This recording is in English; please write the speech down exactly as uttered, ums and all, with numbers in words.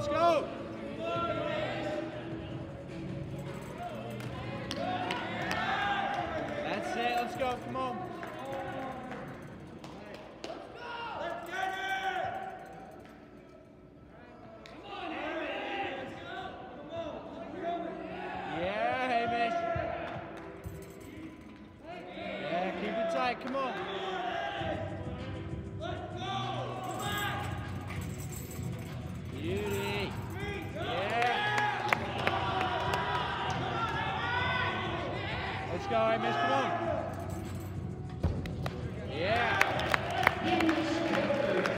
let's go. That's it, let's go, come on. Yeah, Hamish. Yeah, keep it tight, come on. Beauty. Yeah. Let's go, Hamish, come on.